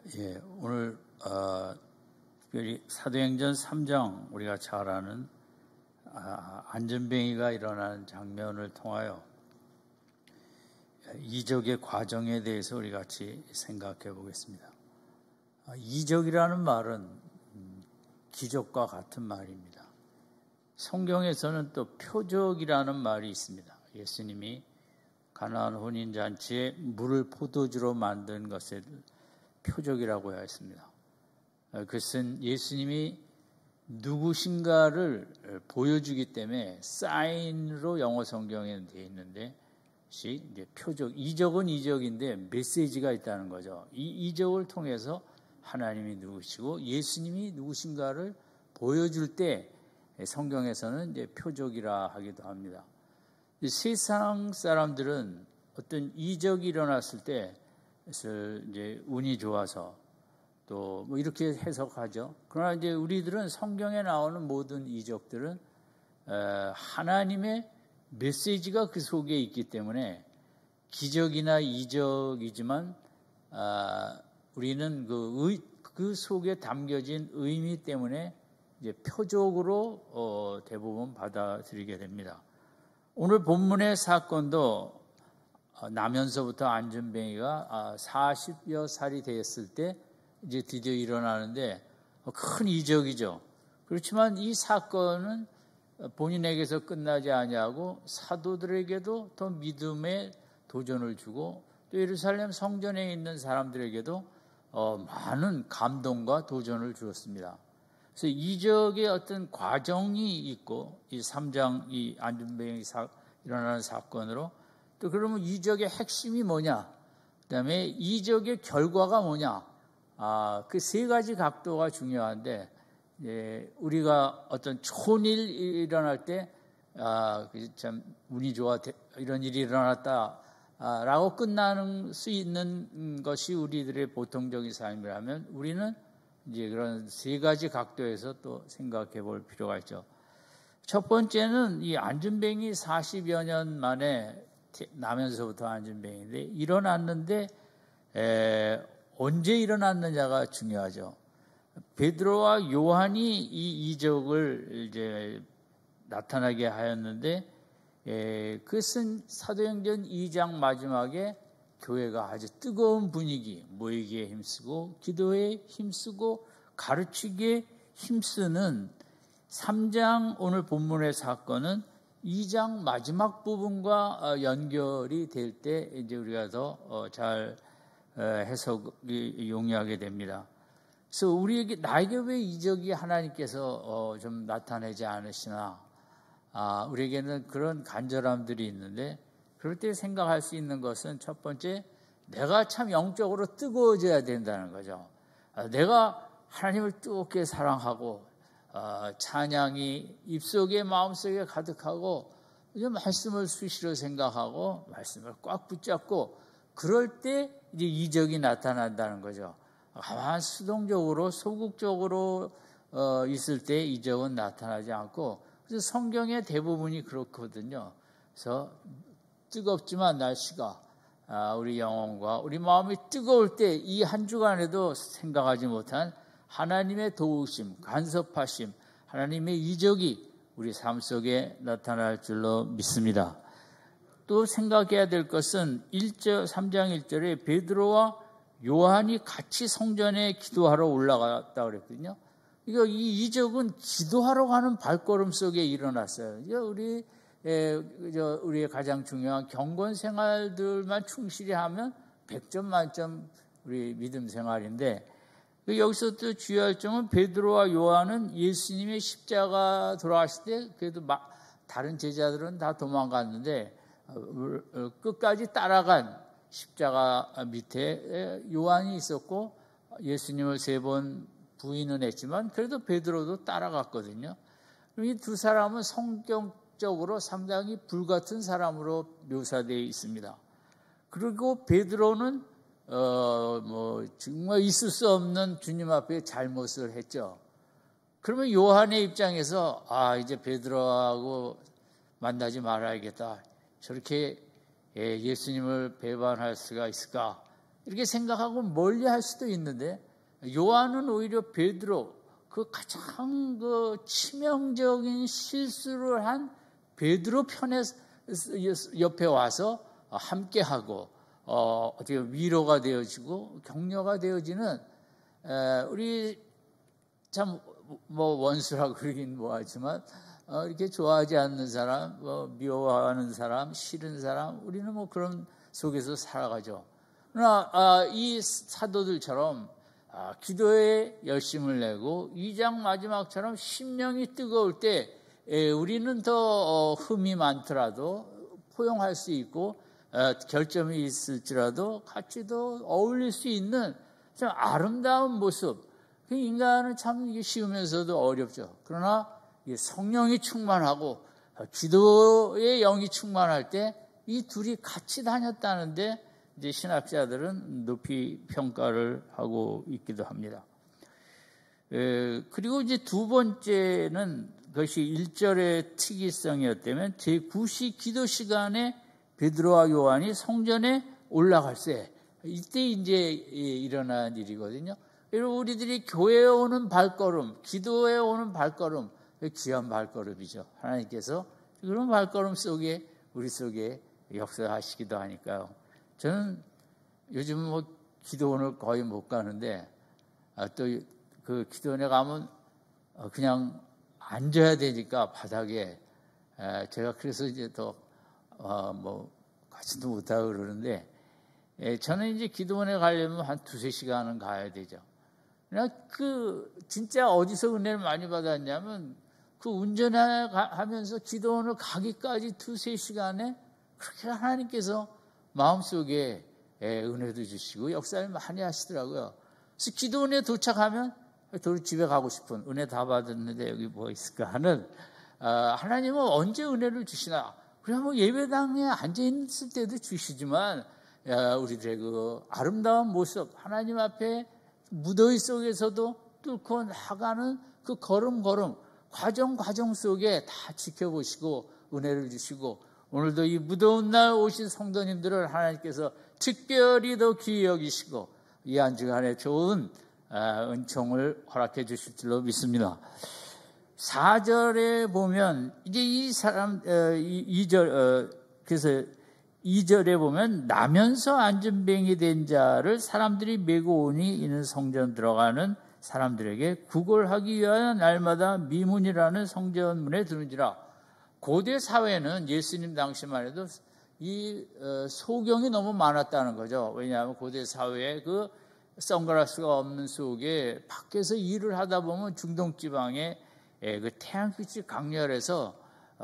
오늘 특별히 사도행전 3장 우리가 잘 아는 안전뱅이가 일어나는 장면을 통하여 이적의 과정에 대해서 우리 같이 생각해 보겠습니다. 이적이라는 말은 기적과 같은 말입니다. 성경에서는 또 표적이라는 말이 있습니다. 예수님이 가나안 혼인잔치에 물을 포도주로 만든 것을 표적이라고 하였습니다. 그것은 예수님이 누구신가를 보여주기 때문에 사인으로 영어 성경에 되어 있는데 이제 표적, 이적은 이적인데 메시지가 있다는 거죠. 이 이적을 통해서 하나님이 누구시고 예수님이 누구신가를 보여줄 때 성경에서는 이제 표적이라 하기도 합니다. 세상 사람들은 어떤 이적이 일어났을 때 이제 운이 좋아서 또 뭐 이렇게 해석하죠. 그러나 이제 우리들은 성경에 나오는 모든 이적들은 하나님의 메시지가 그 속에 있기 때문에 기적이나 이적이지만 우리는 그 속에 담겨진 의미 때문에 이제 표적으로 대부분 받아들이게 됩니다. 오늘 본문의 사건도 나면서부터 안전뱅이가 40여 살이 되었을 때 이제 드디어 일어나는데 큰 이적이죠. 그렇지만 이 사건은 본인에게서 끝나지 아니하고 사도들에게도 더 믿음의 도전을 주고 또 예루살렘 성전에 있는 사람들에게도 많은 감동과 도전을 주었습니다. 그래서 이적의 어떤 과정이 있고 이 3장 이 안전뱅이 일어나는 사건으로 또 그러면 이적의 핵심이 뭐냐? 그다음에 이적의 결과가 뭐냐? 그 세 가지 각도가 중요한데 우리가 어떤 좋은 일이 일어날 때 참 운이 좋아 이런 일이 일어났다라고 끝나는 수 있는 것이 우리들의 보통적인 삶이라면 우리는 이제 그런 세 가지 각도에서 또 생각해 볼 필요가 있죠. 첫 번째는 이 안전뱅이 40여 년 만에 나면서부터 안전뱅이인데 일어났는데 언제 일어났느냐가 중요하죠. 베드로와 요한이 이 이적을 이제 나타나게 하였는데 그것은 사도행전 2장 마지막에 교회가 아주 뜨거운 분위기, 모이기에 힘쓰고 기도에 힘쓰고 가르치기에 힘쓰는 3장 오늘 본문의 사건은 2장 마지막 부분과 연결이 될 때 이제 우리가 더 잘 해석이 용이하게 됩니다. 그래서 나에게 왜 이적이 하나님께서 좀 나타내지 않으시나? 우리에게는 그런 간절함들이 있는데 그럴 때 생각할 수 있는 것은 첫 번째, 내가 참 영적으로 뜨거워져야 된다는 거죠. 내가 하나님을 뜨겁게 사랑하고 찬양이 입속에 마음속에 가득하고 말씀을 수시로 생각하고 말씀을 꽉 붙잡고 그럴 때 이제 이적이 나타난다는 거죠. 가만 수동적으로 소극적으로 있을 때 이적은 나타나지 않고 그래서 성경의 대부분이 그렇거든요. 그래서 뜨겁지만 날씨가 우리 영혼과 우리 마음이 뜨거울 때 이 한 주간에도 생각하지 못한 하나님의 도우심, 간섭하심, 하나님의 이적이 우리 삶 속에 나타날 줄로 믿습니다. 또 생각해야 될 것은 3장 1절에 베드로와 요한이 같이 성전에 기도하러 올라갔다 그랬거든요. 이 이적은 기도하러 가는 발걸음 속에 일어났어요. 우리의 가장 중요한 경건 생활들만 충실히 하면 100점 만점 우리 믿음 생활인데 여기서 또 주의할 점은 베드로와 요한은 예수님의 십자가 돌아가실 때 그래도 다른 제자들은 다 도망갔는데 끝까지 따라간 십자가 밑에 요한이 있었고 예수님을 3번 부인은 했지만 그래도 베드로도 따라갔거든요. 이 두 사람은 성경적으로 상당히 불같은 사람으로 묘사되어 있습니다. 그리고 베드로는 정말 있을 수 없는 주님 앞에 잘못을 했죠. 그러면 요한의 입장에서 이제 베드로하고 만나지 말아야겠다. 저렇게 예수님을 배반할 수가 있을까? 이렇게 생각하고 멀리할 수도 있는데 요한은 오히려 베드로 그 가장 그 치명적인 실수를 한 베드로 편에 옆에 와서 함께하고 어떻게 위로가 되어지고 격려가 되어지는 우리 참 뭐 원수라고 그러긴 뭐하지만 이렇게 좋아하지 않는 사람, 미워하는 사람, 싫은 사람, 우리는 뭐 그런 속에서 살아가죠. 그러나 이 사도들처럼 기도에 열심을 내고 2장 마지막처럼 심령이 뜨거울 때 우리는 더 흠이 많더라도 포용할 수 있고 결점이 있을지라도 같이 더 어울릴 수 있는 참 아름다운 모습. 인간은 참 이게 쉬우면서도 어렵죠. 그러나 성령이 충만하고 기도의 영이 충만할 때 이 둘이 같이 다녔다는데 이제 신학자들은 높이 평가를 하고 있기도 합니다. 그리고 이제 두 번째는 그것이 1절의 특이성이었다면 제9시 기도 시간에 베드로와 요한이 성전에 올라갈 때 이때 이제 일어난 일이거든요. 그리고 우리들이 교회에 오는 발걸음, 기도에 오는 발걸음, 귀한 발걸음이죠. 하나님께서 그런 발걸음 속에 우리 속에 역사하시기도 하니까요. 저는 요즘 뭐 기도원을 거의 못 가는데 또 그 기도원에 가면 그냥 앉아야 되니까 바닥에 제가 그래서 이제 더 뭐 가지도 못하고 그러는데 저는 이제 기도원에 가려면 한 2-3시간은 가야 되죠. 그냥 진짜 어디서 은혜를 많이 받았냐면 운전하면서 기도원을 가기까지 2-3시간에 그렇게 하나님께서 마음속에 은혜도 주시고 역사를 많이 하시더라고요. 그래서 기도원에 도착하면 집에 가고 싶은, 은혜 다 받았는데 여기 뭐 있을까 하는, 하나님은 언제 은혜를 주시나. 그냥 뭐 예배당에 앉아있을 때도 주시지만 우리들의 그 아름다운 모습, 하나님 앞에 무더위 속에서도 뚫고 나가는 그 걸음걸음, 과정 속에 다 지켜보시고 은혜를 주시고, 오늘도 이 무더운 날 오신 성도님들을 하나님께서 특별히 더 귀히 여기시고 이 한 주간에 좋은 은총을 허락해 주실 줄로 믿습니다. 4절에 보면 이제 이 사람 2절 그래서 2절에 보면 나면서 안전뱅이 된 자를 사람들이 메고 오니 이는 성전 들어가는 사람들에게 구걸하기 위하여 날마다 미문이라는 성전문에 드는지라. 고대 사회는 예수님 당시만 해도 이 소경이 너무 많았다는 거죠. 왜냐하면 고대 사회에 그 선글라스가 없는 속에 밖에서 일을 하다 보면 중동 지방에 그 태양빛이 강렬해서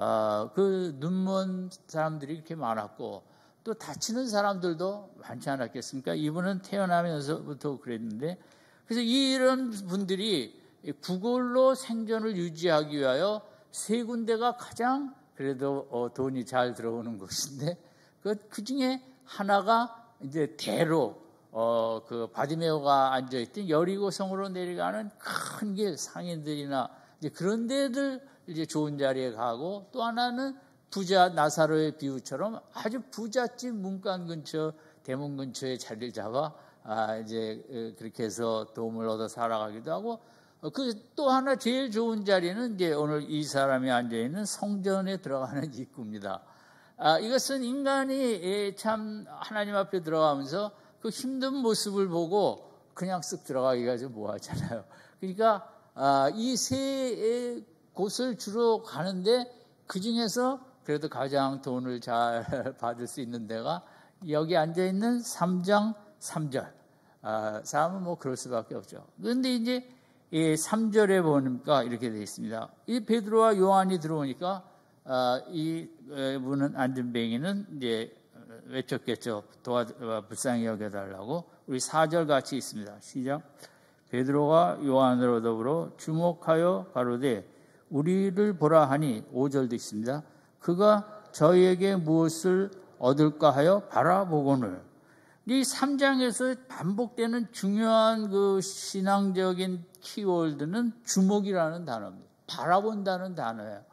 그 눈먼 사람들이 이렇게 많았고 또 다치는 사람들도 많지 않았겠습니까? 이분은 태어나면서부터 그랬는데, 그래서 이런 분들이 구걸로 생존을 유지하기 위하여 세 군데가 가장 그래도 돈이 잘 들어오는 곳인데, 그 중에 하나가 이제 대로 그 바디메오가 앉아있던 여리고성으로 내려가는 큰 길, 상인들이나 이제 그런 데들 이제 좋은 자리에 가고, 또 하나는 부자 나사로의 비유처럼 아주 부잣집 문간 근처, 대문 근처에 자리를 잡아 이제 그렇게 해서 도움을 얻어 살아가기도 하고, 또 하나 제일 좋은 자리는 이제 오늘 이 사람이 앉아 있는 성전에 들어가는 입구입니다. 이것은 인간이 참 하나님 앞에 들어가면서 그 힘든 모습을 보고 그냥 쓱 들어가기가 좀 뭐하잖아요. 그러니까 이 세 곳을 주로 가는데 그 중에서 그래도 가장 돈을 잘 받을 수 있는 데가 여기 앉아 있는 3장 3절. 사람은 뭐 그럴 수밖에 없죠. 그런데 이제 3절에 보니까 이렇게 되어 있습니다. 이 베드로와 요한이 들어오니까 이 분은 안전뱅이는 이제 외쳤겠죠. 불쌍히 여겨달라고. 우리 4절 같이 있습니다. 시작. 베드로가 요한으로 더불어 주목하여 가로되 우리를 보라 하니 5절도 있습니다. 그가 저희에게 무엇을 얻을까 하여 바라보거늘. 이 3장에서 반복되는 중요한 그 신앙적인 키워드는 주목이라는 단어입니다. 바라본다는 단어예요.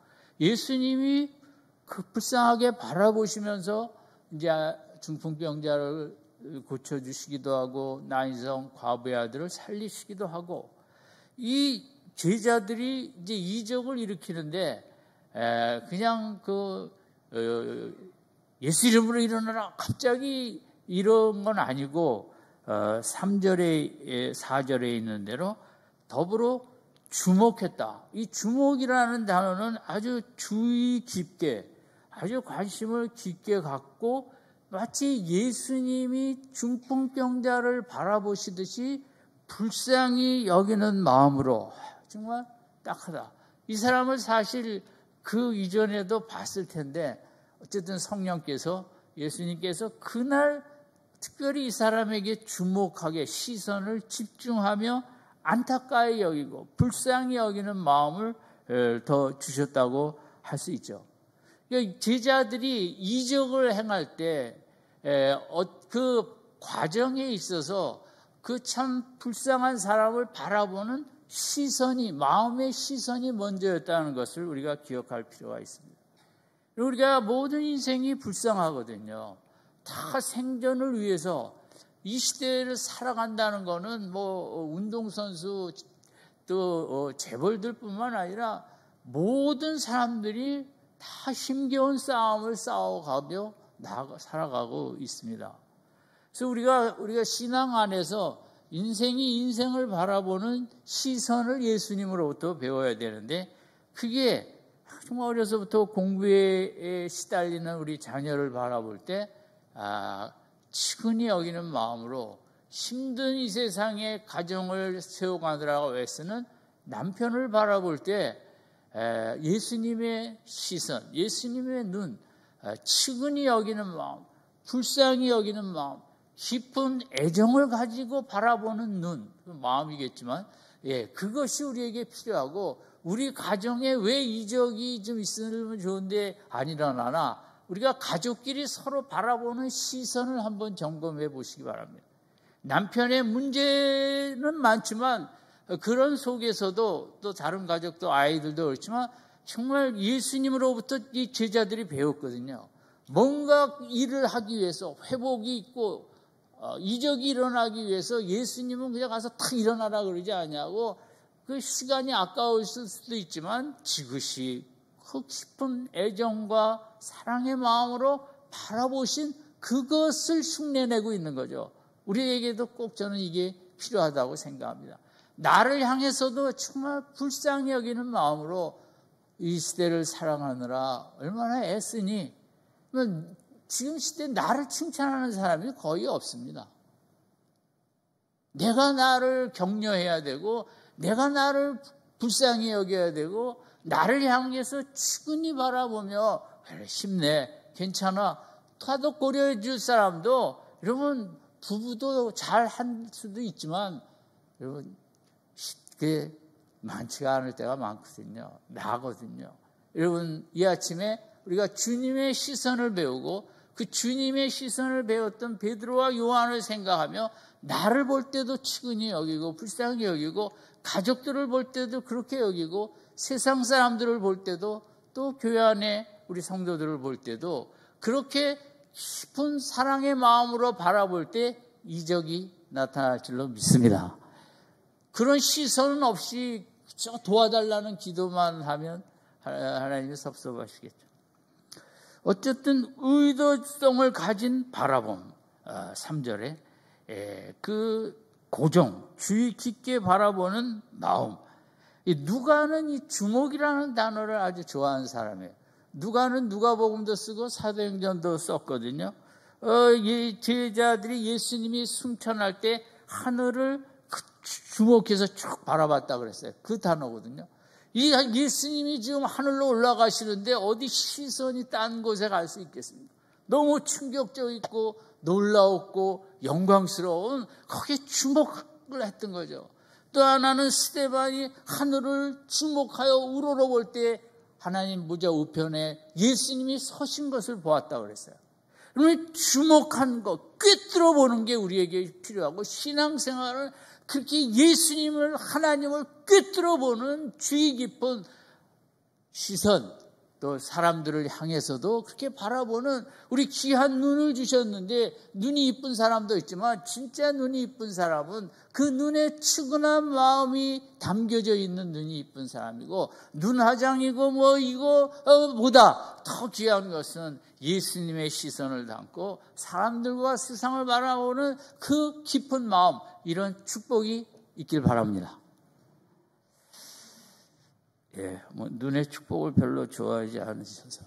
예수님이 그 불쌍하게 바라보시면서 이제 중풍병자를 고쳐주시기도 하고 나인성 과부의 아들을 살리시기도 하고, 이 제자들이 이제 이적을 일으키는데 그냥 예수 이름으로 일어나라 갑자기 이런 건 아니고 3절에 4절에 있는 대로 더불어 주목했다. 이 주목이라는 단어는 아주 주의 깊게, 아주 관심을 깊게 갖고 마치 예수님이 중풍병자를 바라보시듯이 불쌍히 여기는 마음으로, 정말 딱하다. 이 사람을 사실 그 이전에도 봤을 텐데 어쨌든 성령께서, 예수님께서 그날 특별히 이 사람에게 주목하게 시선을 집중하며 안타까이 여기고 불쌍히 여기는 마음을 더 주셨다고 할 수 있죠. 제자들이 이적을 행할 때 그 과정에 있어서 그 참 불쌍한 사람을 바라보는 시선이, 마음의 시선이 먼저였다는 것을 우리가 기억할 필요가 있습니다. 우리가 모든 인생이 불쌍하거든요. 다 생존을 위해서 이 시대를 살아간다는 것은 운동선수 또 재벌들뿐만 아니라 모든 사람들이 다 힘겨운 싸움을 싸워가며 살아가고 있습니다. 그래서 우리가 신앙 안에서 인생을 바라보는 시선을 예수님으로부터 배워야 되는데, 그게 정말 어려서부터 공부에 시달리는 우리 자녀를 바라볼 때 측은히 여기는 마음으로, 힘든 이 세상에 가정을 세워가느라고 애쓰는 남편을 바라볼 때 예수님의 시선, 예수님의 눈, 측은히 여기는 마음, 불쌍히 여기는 마음, 깊은 애정을 가지고 바라보는 눈, 마음이겠지만, 그것이 우리에게 필요하고, 우리 가정에 왜 이적이 좀 있으면 좋은데 안 일어나나, 우리가 가족끼리 서로 바라보는 시선을 한번 점검해 보시기 바랍니다. 남편의 문제는 많지만 그런 속에서도 또 다른 가족도 아이들도 그렇지만 정말 예수님으로부터 이 제자들이 배웠거든요. 뭔가 일을 하기 위해서, 회복이 있고 이적이 일어나기 위해서 예수님은 그냥 가서 탁 일어나라 그러지 않냐고, 그 시간이 아까울 수도 있지만 지그시 그 깊은 애정과 사랑의 마음으로 바라보신 그것을 흉내내고 있는 거죠. 우리에게도 꼭 저는 이게 필요하다고 생각합니다. 나를 향해서도 정말 불쌍히 여기는 마음으로 이 시대를 사랑하느라 얼마나 애쓰니, 지금 시대에 나를 칭찬하는 사람이 거의 없습니다. 내가 나를 격려해야 되고, 내가 나를 불쌍히 여겨야 되고, 나를 향해서 측은히 바라보며 그래, 힘내, 괜찮아, 타도 고려해 줄 사람도, 여러분 부부도 잘 할 수도 있지만 여러분 그게 많지가 않을 때가 많거든요. 나거든요. 여러분 이 아침에 우리가 주님의 시선을 배우고, 그 주님의 시선을 배웠던 베드로와 요한을 생각하며 나를 볼 때도 측은히 여기고 불쌍히 여기고, 가족들을 볼 때도 그렇게 여기고, 세상 사람들을 볼 때도, 또 교회 안에 우리 성도들을 볼 때도 그렇게 깊은 사랑의 마음으로 바라볼 때 이적이 나타날 줄로 믿습니다. 그런 시선 없이 도와달라는 기도만 하면 하나님이 섭섭하시겠죠. 어쨌든 의도성을 가진 바라봄, 3절에 그 고정, 주의 깊게 바라보는 마음. 누가는 이 주목이라는 단어를 아주 좋아하는 사람이에요. 누가는 누가복음도 쓰고 사도행전도 썼거든요. 이 제자들이 예수님이 승천할 때 하늘을 주목해서 쭉 바라봤다 그랬어요. 그 단어거든요. 이 예수님이 지금 하늘로 올라가시는데 어디 시선이 딴 곳에 갈 수 있겠습니까? 너무 충격적이고 놀라웠고 영광스러운 거기에 주목을 했던 거죠. 또 하나는 스데반이 하늘을 주목하여 우러러볼 때 하나님 보좌 우편에 예수님이 서신 것을 보았다고 그랬어요. 그러면 주목한 것, 꿰뚫어 보는 게 우리에게 필요하고, 신앙생활은 그렇게 예수님을, 하나님을 꿰뚫어 보는 주의 깊은 시선, 또 사람들을 향해서도 그렇게 바라보는 우리 귀한 눈을 주셨는데, 눈이 이쁜 사람도 있지만 진짜 눈이 이쁜 사람은 그 눈에 측은한 마음이 담겨져 있는 눈이 이쁜 사람이고, 눈 화장이고 뭐 이거 보다 더 귀한 것은 예수님의 시선을 담고 사람들과 세상을 바라보는 그 깊은 마음, 이런 축복이 있길 바랍니다. 예, 뭐 눈의 축복을 별로 좋아하지 않으셔서.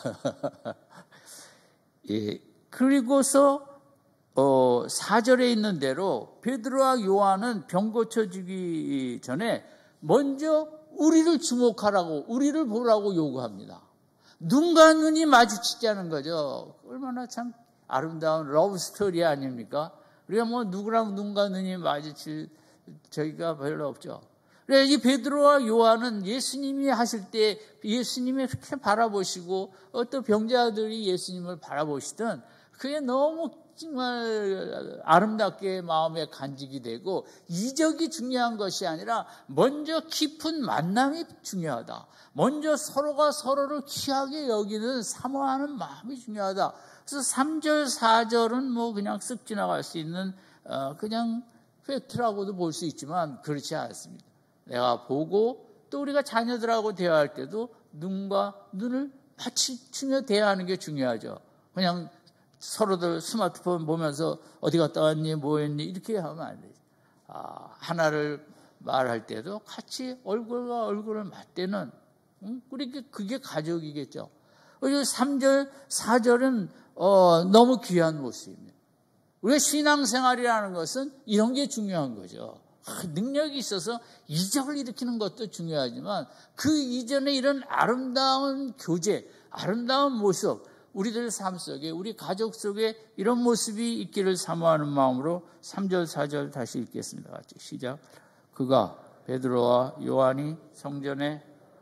예, 그리고서 4절에 있는 대로 베드로와 요한은 병 고쳐주기 전에 먼저 우리를 주목하라고, 우리를 보라고 요구합니다. 눈과 눈이 마주치자는 거죠. 얼마나 참 아름다운 러브 스토리 아닙니까? 우리가 뭐 누구랑 눈과 눈이 마주칠 저희가 별로 없죠. 그래서 이 베드로와 요한은 예수님이 하실 때 예수님이 그렇게 바라보시고, 또 병자들이 예수님을 바라보시던 그게 너무 정말 아름답게 마음에 간직이 되고, 이적이 중요한 것이 아니라 먼저 깊은 만남이 중요하다. 먼저 서로가 서로를 귀하게 여기는, 사모하는 마음이 중요하다. 그래서 3절, 4절은 뭐 그냥 쓱 지나갈 수 있는 그냥 팩트라고도 볼 수 있지만 그렇지 않습니다. 내가 보고, 또 우리가 자녀들하고 대화할 때도 눈과 눈을 마주치며 대화하는 게 중요하죠. 그냥 서로들 스마트폰 보면서 어디 갔다 왔니, 뭐 했니, 이렇게 하면 안 되죠. 하나를 말할 때도 같이 얼굴과 얼굴을 맞대는, 그게 가족이겠죠. 그리고 3절, 4절은 너무 귀한 모습입니다. 우리가 신앙생활이라는 것은 이런 게 중요한 거죠. 능력이 있어서 이적을 일으키는 것도 중요하지만 그 이전에 이런 아름다운 교제, 아름다운 모습, 우리들 삶 속에, 우리 가족 속에 이런 모습이 있기를 사모하는 마음으로 3절, 4절 다시 읽겠습니다. 같이 시작. 그가 베드로와 요한이 성전에,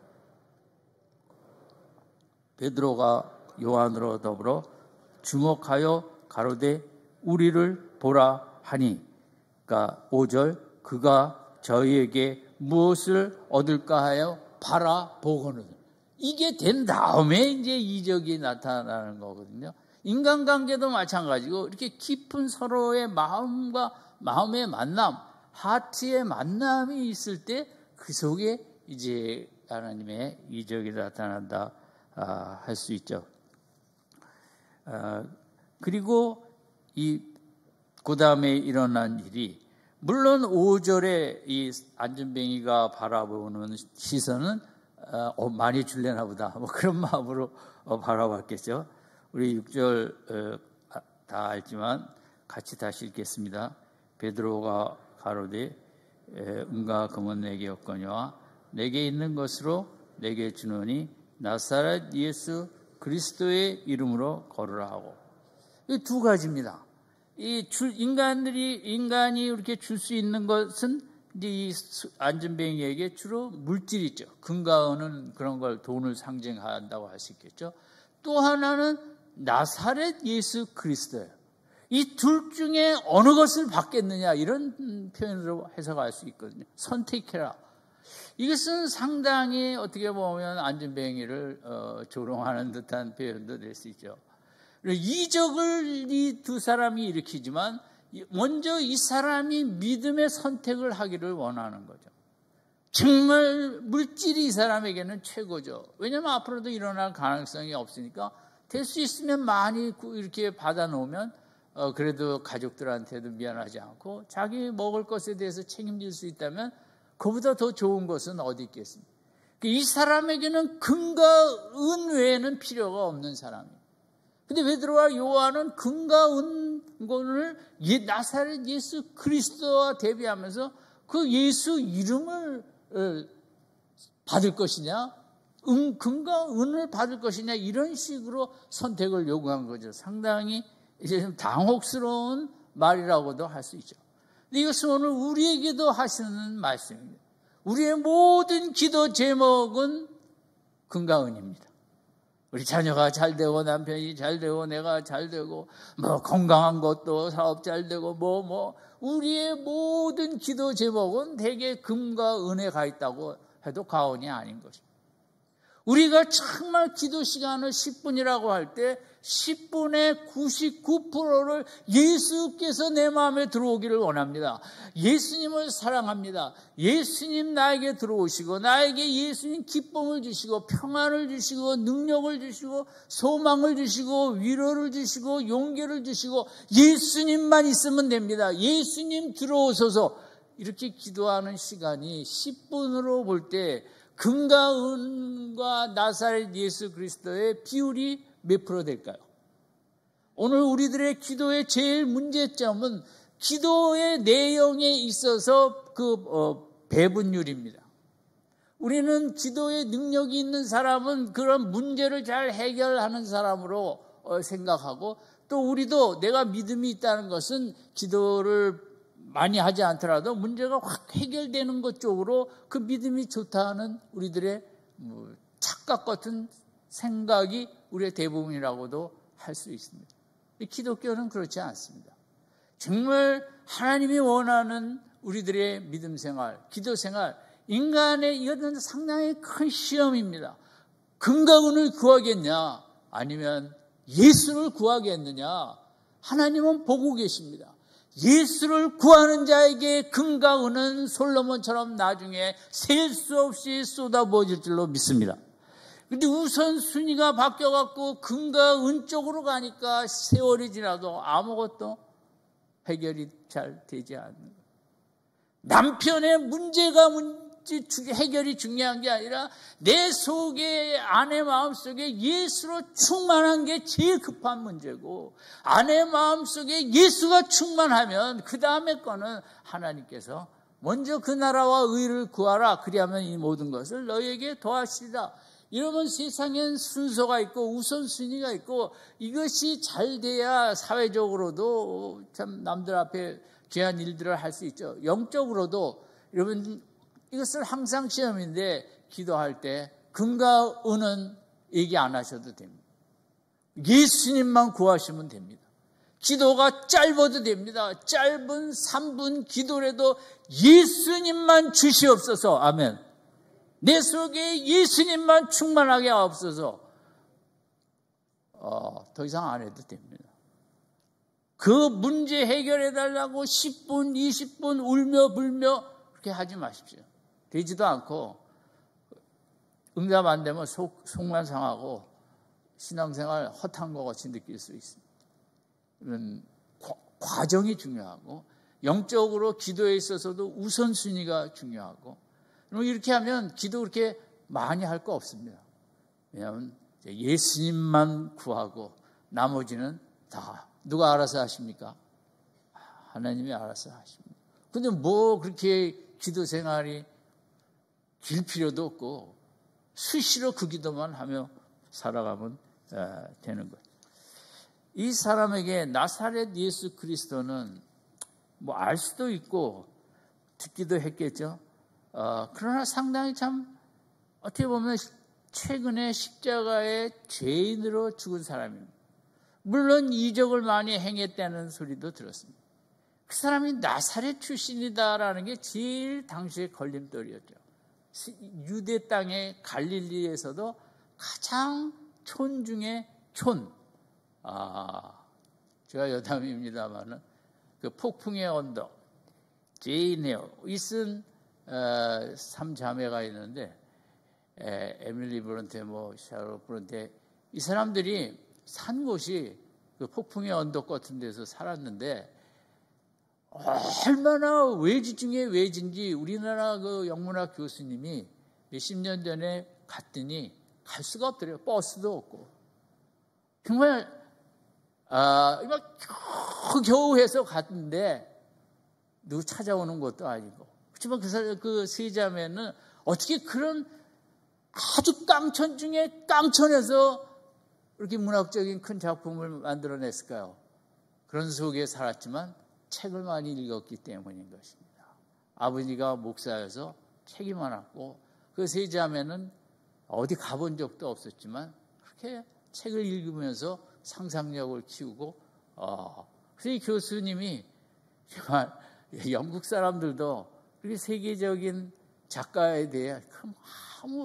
베드로가 요한으로 더불어 주목하여 가로되 우리를 보라 하니, 그러니까 5절, 그가 저희에게 무엇을 얻을까 하여 바라보거늘. 이게 된 다음에 이제 이적이 나타나는 거거든요. 인간관계도 마찬가지고, 이렇게 깊은 서로의 마음과 마음의 만남, 하트의 만남이 있을 때 그 속에 이제 하나님의 이적이 나타난다 할 수 있죠. 그리고 그 다음에 일어난 일이, 물론 5절에 이 안전뱅이가 바라보는 시선은 많이 줄래나 보다, 뭐 그런 마음으로 바라봤겠죠. 우리 6절 다 알지만 같이 다시 읽겠습니다. 베드로가 가로되 은과 금은 내게 없거니와 내게 있는 것으로 내게 주노니 나사렛 예수 그리스도의 이름으로 걸으라 하고. 이 두 가지입니다. 인간이 이렇게 줄 수 있는 것은 이제 이 안전뱅이에게 주로 물질이 있죠. 금과 은은 그런 걸, 돈을 상징한다고 할 수 있겠죠. 또 하나는 나사렛 예수 그리스도예요. 이 둘 중에 어느 것을 받겠느냐, 이런 표현으로 해석할 수 있거든요. 선택해라. 이것은 상당히 어떻게 보면 안전뱅이를 조롱하는 듯한 표현도 될 수 있죠. 이적을 이 두 사람이 일으키지만 먼저 이 사람이 믿음의 선택을 하기를 원하는 거죠. 정말 물질이 이 사람에게는 최고죠. 왜냐하면 앞으로도 일어날 가능성이 없으니까 될 수 있으면 많이 이렇게 받아놓으면 그래도 가족들한테도 미안하지 않고 자기 먹을 것에 대해서 책임질 수 있다면 그보다 더 좋은 것은 어디 있겠습니까? 이 사람에게는 금과 은 외에는 필요가 없는 사람이에요. 근데 베드로와 요한은 금과 은을 나사렛 예수 그리스도와 대비하면서 그 예수 이름을 받을 것이냐, 금과 은을 받을 것이냐, 이런 식으로 선택을 요구한 거죠. 상당히 이제 좀 당혹스러운 말이라고도 할 수 있죠. 이것은 오늘 우리에게도 하시는 말씀입니다. 우리의 모든 기도 제목은 금과 은입니다. 우리 자녀가 잘 되고, 남편이 잘 되고, 내가 잘 되고, 뭐 건강한 것도, 사업 잘 되고, 우리의 모든 기도 제목은 대개 금과 은에 가 있다고 해도 과언이 아닌 것입니다. 우리가 정말 기도 시간을 10분이라고 할 때 10분의 99%를 예수께서 내 마음에 들어오기를 원합니다. 예수님을 사랑합니다. 예수님 나에게 들어오시고 나에게 예수님 기쁨을 주시고 평안을 주시고 능력을 주시고 소망을 주시고 위로를 주시고 용기를 주시고 예수님만 있으면 됩니다. 예수님 들어오소서. 이렇게 기도하는 시간이 10분으로 볼 때 금과 은과 나사렛 예수 그리스도의 비율이 몇 프로 될까요? 오늘 우리들의 기도의 제일 문제점은 기도의 내용에 있어서 배분율입니다. 우리는 기도의 능력이 있는 사람은 그런 문제를 잘 해결하는 사람으로 생각하고, 또 우리도 내가 믿음이 있다는 것은 기도를 많이 하지 않더라도 문제가 확 해결되는 것 쪽으로 그 믿음이 좋다는 우리들의 착각 같은 생각이 우리의 대부분이라고도 할 수 있습니다. 기독교는 그렇지 않습니다. 정말 하나님이 원하는 우리들의 믿음 생활, 기도 생활, 인간의 이것은 상당히 큰 시험입니다. 금과 은을 구하겠냐 아니면 예수를 구하겠느냐. 하나님은 보고 계십니다. 예수를 구하는 자에게 금과 은은 솔로몬처럼 나중에 셀 수 없이 쏟아부어질 줄로 믿습니다. 근데 우선순위가 바뀌어갖고 금과 은 쪽으로 가니까 세월이 지나도 아무것도 해결이 잘 되지 않는 거예요. 남편의 문제가 해결이 중요한 게 아니라 내 속에, 아내 마음속에 예수로 충만한 게 제일 급한 문제고, 아내 마음속에 예수가 충만하면 그 다음에 거는 하나님께서 먼저 그 나라와 의를 구하라. 그리하면 이 모든 것을 너희에게 더하시리라. 이러면 세상엔 순서가 있고 우선순위가 있고, 이것이 잘 돼야 사회적으로도 참 남들 앞에 귀한 일들을 할 수 있죠. 영적으로도 여러분 이것을 항상 시험인데, 기도할 때 금과 은은 얘기 안 하셔도 됩니다. 예수님만 구하시면 됩니다. 기도가 짧아도 됩니다. 짧은 3분 기도라도 예수님만 주시옵소서. 아멘. 내 속에 예수님만 충만하게 하옵소서. 더 이상 안 해도 됩니다. 그 문제 해결해달라고 10분, 20분 울며 불며 그렇게 하지 마십시오. 되지도 않고 응답 안 되면 속만 상하고 신앙생활 헛한 것 같이 느낄 수 있습니다. 이런 과정이 중요하고, 영적으로 기도에 있어서도 우선순위가 중요하고, 이렇게 하면 기도 그렇게 많이 할 거 없습니다. 왜냐하면 예수님만 구하고 나머지는 다 누가 알아서 하십니까? 하나님이 알아서 하십니다. 근데 뭐 그렇게 기도 생활이 길 필요도 없고 수시로 그 기도만 하며 살아가면 되는 거예요. 이 사람에게 나사렛 예수 그리스도는 뭐 알 수도 있고 듣기도 했겠죠. 그러나 상당히 참 어떻게 보면 최근에 십자가의 죄인으로 죽은 사람입니다. 물론 이적을 많이 행했다는 소리도 들었습니다. 그 사람이 나사렛 출신이다라는 게 제일 당시의 걸림돌이었죠. 유대 땅의 갈릴리에서도 가장 촌 중에 촌. 제가 여담입니다만은 그 폭풍의 언덕, 제이네오, 이슨 3자매가 있는데, 에밀리 브론테, 샤롯 브론테, 이 사람들이 산 곳이 그 폭풍의 언덕 같은 데서 살았는데, 얼마나 외지 중에 외진지 우리나라 그 영문학 교수님이 몇십 년 전에 갔더니 갈 수가 없더래요. 버스도 없고. 정말, 막 겨우 해서 갔는데, 누구 찾아오는 것도 아니고. 그렇지만 그 세 자매는 어떻게 그런 아주 깡촌 중에 깡촌에서 이렇게 문학적인 큰 작품을 만들어냈을까요? 그런 속에 살았지만 책을 많이 읽었기 때문인 것입니다. 아버지가 목사여서 책이 많았고, 그 세 자매는 어디 가본 적도 없었지만 그렇게 책을 읽으면서 상상력을 키우고, 그래서 이 교수님이 정말 영국 사람들도 그렇게 세계적인 작가에 대해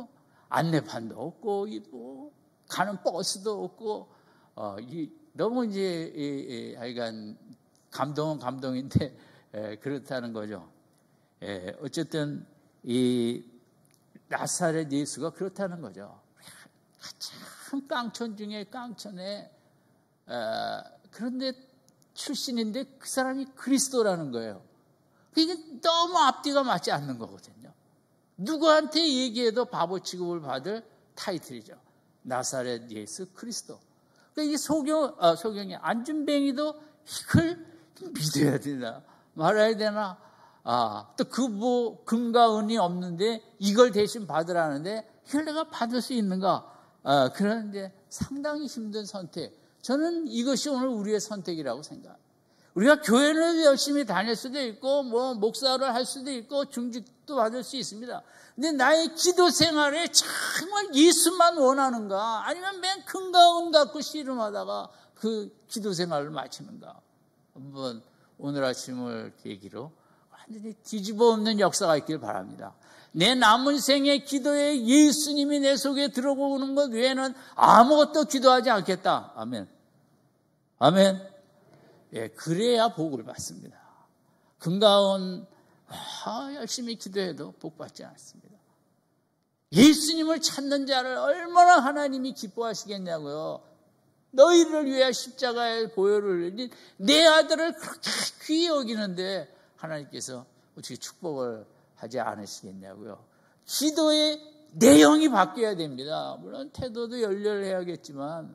안내판도 없고 뭐 가는 버스도 없고 너무 이제 하여간 감동은 감동인데 그렇다는 거죠. 어쨌든 이 나사렛 예수가 그렇다는 거죠. 참 깡촌 중에 깡촌에 그런데 출신인데 그 사람이 그리스도라는 거예요. 이게 너무 앞뒤가 맞지 않는 거거든요. 누구한테 얘기해도 바보 취급을 받을 타이틀이죠. 나사렛 예수 그리스도. 그러니까 이 소경이 안준뱅이도 이걸 믿어야 되나 말아야 되나. 또 그 뭐 금과 은이 없는데 이걸 대신 받으라는데 이걸 내가 받을 수 있는가? 그런 이제 상당히 힘든 선택. 저는 이것이 오늘 우리의 선택이라고 생각합니다. 우리가 교회를 열심히 다닐 수도 있고 뭐 목사를 할 수도 있고 중직도 받을 수 있습니다. 근데 나의 기도 생활에 정말 예수만 원하는가? 아니면 맨 금과 은 갖고 씨름하다가 그 기도 생활을 마치는가? 한번 오늘 아침을 계기로 완전히 뒤집어 엎는 역사가 있길 바랍니다. 내 남은 생의 기도에 예수님이 내 속에 들어오는 것 외에는 아무것도 기도하지 않겠다. 아멘. 아멘. 그래야 복을 받습니다. 금가운 열심히 기도해도 복 받지 않습니다. 예수님을 찾는 자를 얼마나 하나님이 기뻐하시겠냐고요. 너희를 위해 십자가의 보혈을 흘린 내 아들을 그렇게 귀히 여기는데 하나님께서 어떻게 축복을 하지 않으시겠냐고요. 기도의 내용이 바뀌어야 됩니다. 물론 태도도 열렬해야겠지만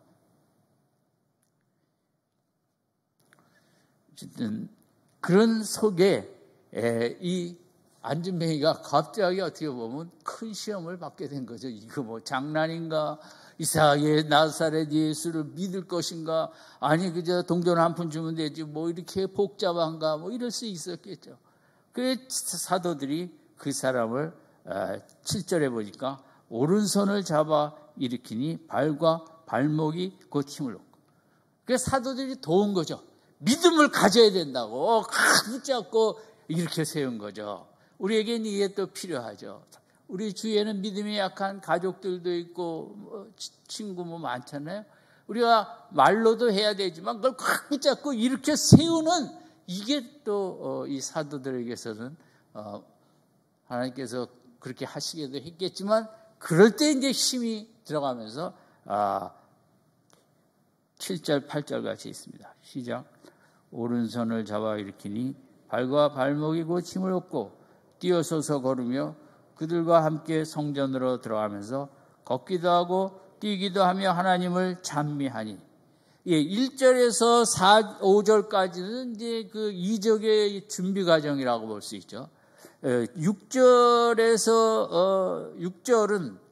어쨌든 그런 속에 이 안준뱅이가 갑자기 어떻게 보면 큰 시험을 받게 된 거죠. 이거 뭐 장난인가? 이삭의 나사렛 예수를 믿을 것인가? 아니 그저 동전 한 푼 주면 되지 뭐 이렇게 복잡한가? 뭐 이럴 수 있었겠죠. 그래서 사도들이 그 사람을 7절에 보니까 오른손을 잡아 일으키니 발과 발목이 곧 힘을 얻고. 그래서 사도들이 도운 거죠. 믿음을 가져야 된다고 붙잡고 이렇게 세운 거죠. 우리에게는 이게 또 필요하죠. 우리 주위에는 믿음이 약한 가족들도 있고 친구 뭐 많잖아요. 우리가 말로도 해야 되지만 그걸 꽉 붙잡고 이렇게 세우는 이게 또 이 사도들에게서는 하나님께서 그렇게 하시기도 했겠지만 그럴 때 이제 힘이 들어가면서 7절 8절 같이 있습니다. 시작. 오른손을 잡아 일으키니 발과 발목이 곧 힘을 얻고 뛰어서서 걸으며 그들과 함께 성전으로 들어가면서 걷기도 하고 뛰기도 하며 하나님을 찬미하니. 1절에서 5절까지는 이제 그 이적의 준비 과정이라고 볼 수 있죠. 6절은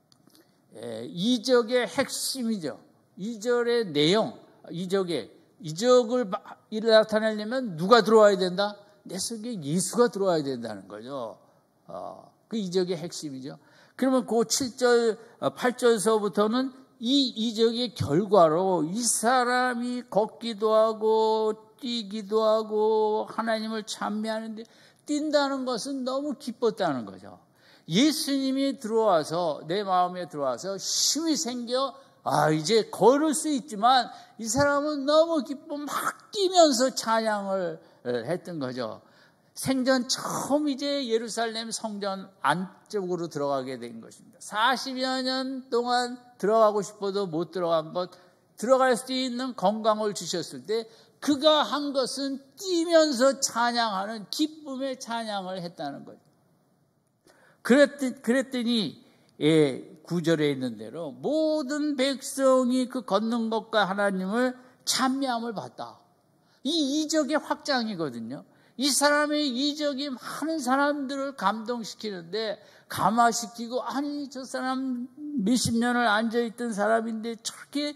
이적의 핵심이죠. 이적의 내용, 이적을 나타내려면 누가 들어와야 된다? 내 속에 예수가 들어와야 된다는 거죠. 그 이적의 핵심이죠. 그러면 그 7절, 8절서부터는 이 이적의 결과로 이 사람이 걷기도 하고 뛰기도 하고 하나님을 찬미하는데 뛴다는 것은 너무 기뻤다는 거죠. 예수님이 들어와서 내 마음에 들어와서 힘이 생겨 이제 걸을 수 있지만 이 사람은 너무 기뻐 막 뛰면서 찬양을 했던 거죠. 생전 처음 이제 예루살렘 성전 안쪽으로 들어가게 된 것입니다. 40여 년 동안 들어가고 싶어도 못 들어간 것, 들어갈 수 있는 건강을 주셨을 때 그가 한 것은 뛰면서 찬양하는 기쁨의 찬양을 했다는 거죠. 그랬더니 9절에 있는 대로 모든 백성이 그 걷는 것과 하나님을 찬미함을 봤다. 이 이적의 확장이거든요. 이 사람의 이적이 많은 사람들을 감동시키는데 감화시키고 아니 저 사람 몇십 년을 앉아있던 사람인데 저렇게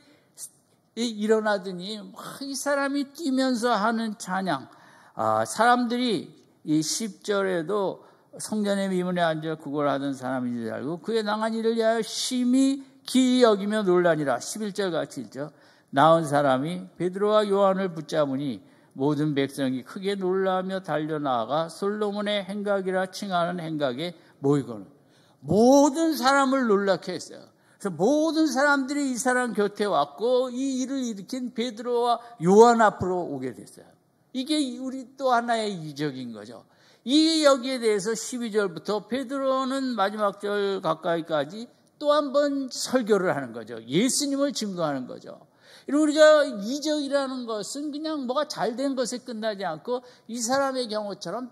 일어나더니 이 사람이 뛰면서 하는 찬양. 사람들이 이 10절에도 성전의 미문에 앉아 구걸하던 사람인 줄 알고 그의 당한 일을 위하여 심히 기이 여기며 놀라니라. 11절 같이 읽죠. 나온 사람이 베드로와 요한을 붙잡으니 모든 백성이 크게 놀라며 달려나가 솔로몬의 행각이라 칭하는 행각에 모이거늘. 모든 사람을 놀라게 했어요. 그래서 모든 사람들이 이 사람 곁에 왔고 이 일을 일으킨 베드로와 요한 앞으로 오게 됐어요. 이게 우리 또 하나의 이적인 거죠. 이 여기에 대해서 12절부터 베드로는 마지막 절 가까이까지 또 한 번 설교를 하는 거죠. 예수님을 증거하는 거죠. 우리가 이적이라는 것은 그냥 뭐가 잘된 것에 끝나지 않고 이 사람의 경우처럼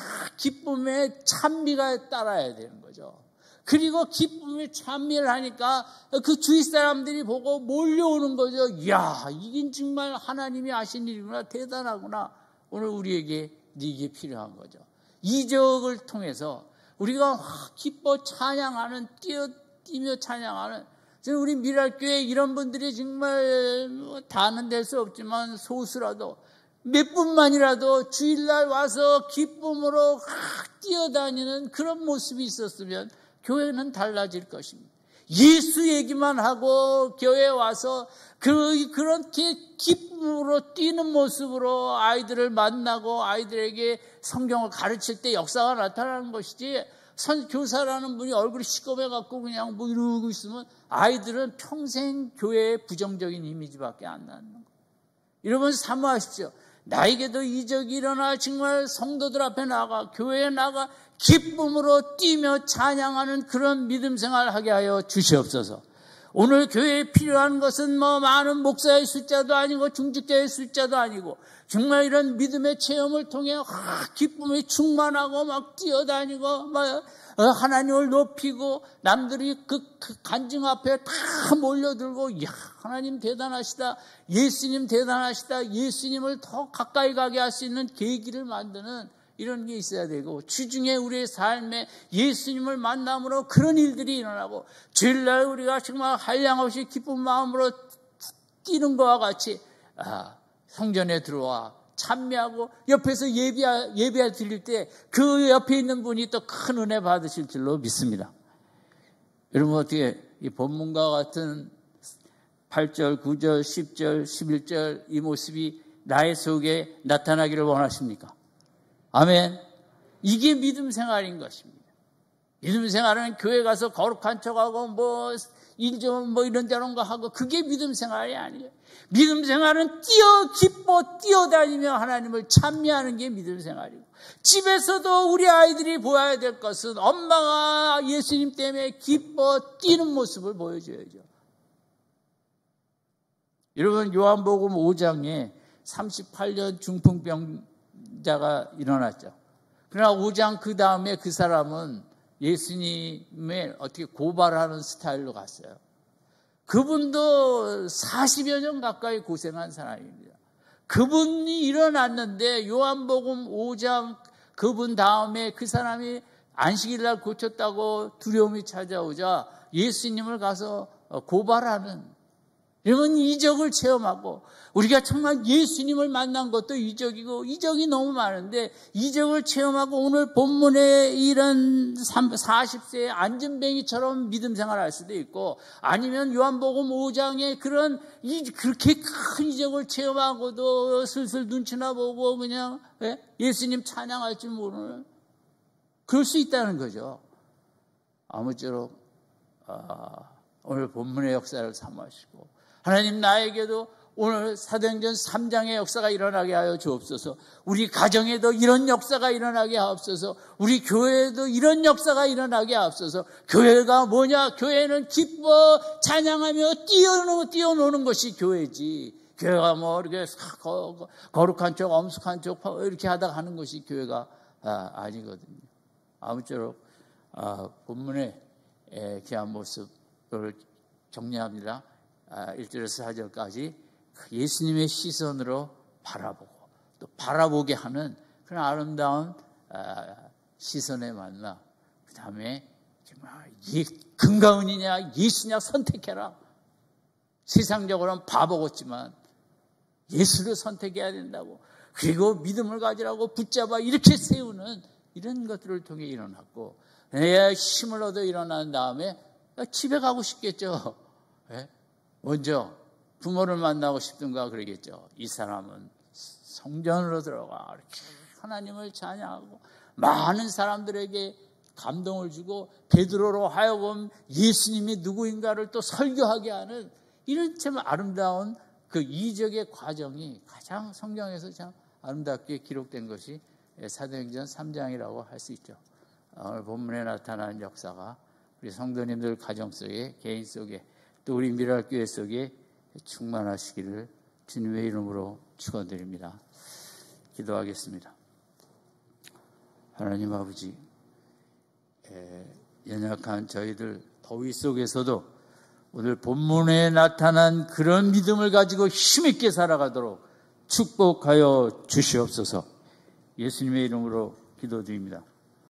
기쁨의 찬미가 따라야 되는 거죠. 그리고 기쁨의 찬미를 하니까 그 주위 사람들이 보고 몰려오는 거죠. 이야, 이긴 정말 하나님이 하신 일이구나, 대단하구나. 오늘 우리에게 이게 필요한 거죠. 이적을 통해서 우리가 기뻐 찬양하는, 뛰며 찬양하는, 우리 미랄교회 이런 분들이 정말 다는 될 수 없지만 소수라도 몇 분만이라도 주일날 와서 기쁨으로 뛰어다니는 그런 모습이 있었으면 교회는 달라질 것입니다. 예수 얘기만 하고 교회에 와서 그렇게 기쁨으로 뛰는 모습으로 아이들을 만나고 아이들에게 성경을 가르칠 때 역사가 나타나는 것이지, 교사라는 분이 얼굴이 시꺼매갖고 그냥 뭐 이러고 있으면 아이들은 평생 교회의 부정적인 이미지밖에 안 나는 거예요. 여러분 사모하십시오. 나에게도 이적이 일어나 정말 성도들 앞에 나가, 교회에 나가 기쁨으로 뛰며 찬양하는 그런 믿음 생활을 하게 하여 주시옵소서. 오늘 교회에 필요한 것은 뭐 많은 목사의 숫자도 아니고 중직자의 숫자도 아니고, 정말 이런 믿음의 체험을 통해 기쁨이 충만하고 막 뛰어다니고 막 하나님을 높이고 남들이 그 간증 앞에 다 몰려들고, 이야, 하나님 대단하시다, 예수님 대단하시다, 예수님을 더 가까이 가게 할 수 있는 계기를 만드는 이런 게 있어야 되고, 주중에 우리의 삶에 예수님을 만남으로 그런 일들이 일어나고, 주일날 우리가 정말 한량없이 기쁜 마음으로 뛰는 것과 같이 성전에 들어와 찬미하고 옆에서 예배 드릴 때 그 옆에 있는 분이 또 큰 은혜 받으실 줄로 믿습니다. 여러분 어떻게 이 본문과 같은 8절, 9절, 10절, 11절 이 모습이 나의 속에 나타나기를 원하십니까? 아멘. 이게 믿음 생활인 것입니다. 믿음 생활은 교회 가서 거룩한 척하고 뭐 일 좀 뭐 이런 저런 거 하고 그게 믿음 생활이 아니에요. 믿음 생활은 기뻐 뛰어다니며 하나님을 찬미하는 게 믿음 생활이고, 집에서도 우리 아이들이 보여야 될 것은 엄마가 예수님 때문에 기뻐 뛰는 모습을 보여줘야죠. 여러분 요한복음 5장에 38년 중풍병자가 일어났죠. 그러나 5장 그 다음에 그 사람은 예수님의 어떻게 고발하는 스타일로 갔어요. 그분도 40여 년 가까이 고생한 사람입니다. 그분이 일어났는데 요한복음 5장 그분 다음에 그 사람이 안식일날 고쳤다고 두려움이 찾아오자 예수님을 가서 고발하는, 이런 이적을 체험하고, 우리가 정말 예수님을 만난 것도 이적이고, 이적이 너무 많은데 이적을 체험하고 오늘 본문에 이런 40세의 안전뱅이처럼 믿음 생활을 할 수도 있고, 아니면 요한복음 5장에 그렇게 큰 이적을 체험하고도 슬슬 눈치나 보고 그냥 예수님 찬양할 줄 모르는, 그럴 수 있다는 거죠. 아무쪼록 오늘 본문의 역사를 사모하시고, 하나님 나에게도 오늘 사도행전 3장의 역사가 일어나게 하여 주옵소서. 우리 가정에도 이런 역사가 일어나게 하옵소서. 우리 교회에도 이런 역사가 일어나게 하옵소서. 교회가 뭐냐? 교회는 기뻐 찬양하며 뛰어노는 것이 교회지. 교회가 뭐 이렇게 거룩한 쪽 엄숙한 쪽 이렇게 하다가 하는 것이 교회가 아니거든요. 아무쪼록 본문의 귀한 모습을 정리합니다. 1절에서 4절까지 예수님의 시선으로 바라보고 또 바라보게 하는 그런 아름다운 시선에 만나, 그 다음에 금가은이냐 예수냐 선택해라. 세상적으로는 바보 같지만 예수를 선택해야 된다고, 그리고 믿음을 가지라고 붙잡아 이렇게 세우는 이런 것들을 통해 일어났고, 내 힘을 얻어 일어난 다음에 집에 가고 싶겠죠. 먼저 부모를 만나고 싶든가 그러겠죠. 이 사람은 성전으로 들어가 이렇게 하나님을 찬양하고 많은 사람들에게 감동을 주고 베드로로 하여금 예수님이 누구인가를 또 설교하게 하는 이런 참 아름다운 그 이적의 과정이 가장 성경에서 참 아름답게 기록된 것이 사도행전 3장이라고 할 수 있죠. 오늘 본문에 나타난 역사가 우리 성도님들 가정 속에, 개인 속에, 또 우리 미랄교회 속에 충만하시기를 주님의 이름으로 축원드립니다. 기도하겠습니다. 하나님 아버지, 연약한 저희들 더위 속에서도 오늘 본문에 나타난 그런 믿음을 가지고 힘있게 살아가도록 축복하여 주시옵소서. 예수님의 이름으로 기도드립니다.